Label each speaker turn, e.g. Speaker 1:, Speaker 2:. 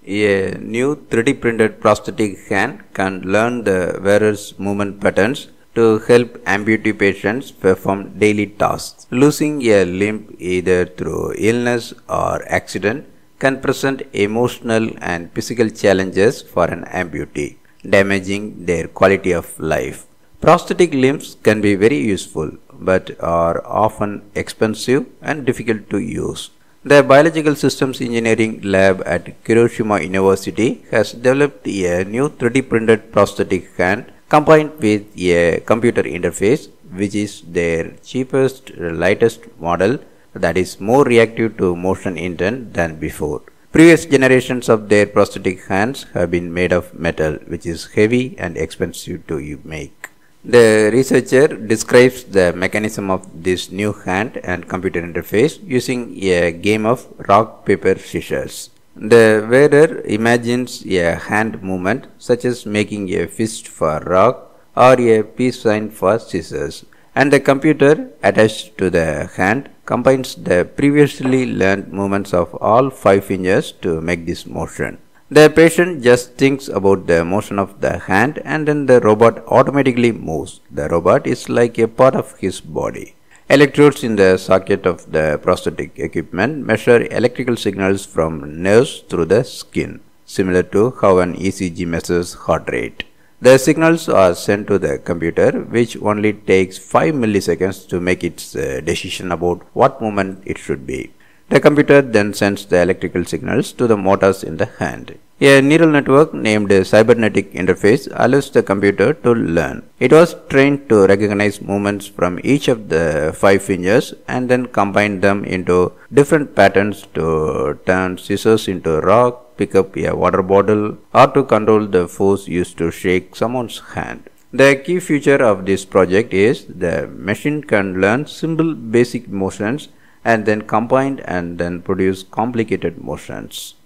Speaker 1: A new 3D printed prosthetic hand can learn the wearer's movement patterns to help amputee patients perform daily tasks. Losing a limb either through illness or accident can present emotional and physical challenges for an amputee, damaging their quality of life. Prosthetic limbs can be very useful but are often expensive and difficult to use. The Biological Systems Engineering lab at Hiroshima University has developed a new 3D printed prosthetic hand combined with a computer interface, which is their cheapest, lightest model that is more reactive to motion intent than before. Previous generations of their prosthetic hands have been made of metal, which is heavy and expensive to make. The researcher describes the mechanism of this new hand and computer interface using a game of rock, paper, scissors. The wearer imagines a hand movement such as making a fist for rock or a peace sign for scissors, and the computer attached to the hand combines the previously learned movements of all 5 fingers to make this motion. The patient just thinks about the motion of the hand and then the robot automatically moves. The robot is like a part of his body. Electrodes in the socket of the prosthetic equipment measure electrical signals from nerves through the skin, similar to how an ECG measures heart rate. The signals are sent to the computer, which only takes 5 milliseconds to make its decision about what movement it should be. The computer then sends the electrical signals to the motors in the hand. A neural network named cybernetic interface allows the computer to learn. It was trained to recognize movements from each of the 5 fingers and then combine them into different patterns to turn scissors into rock, pick up a water bottle, or to control the force used to shake someone's hand. The key feature of this project is the machine can learn simple basic motions and then combine and then produce complicated motions.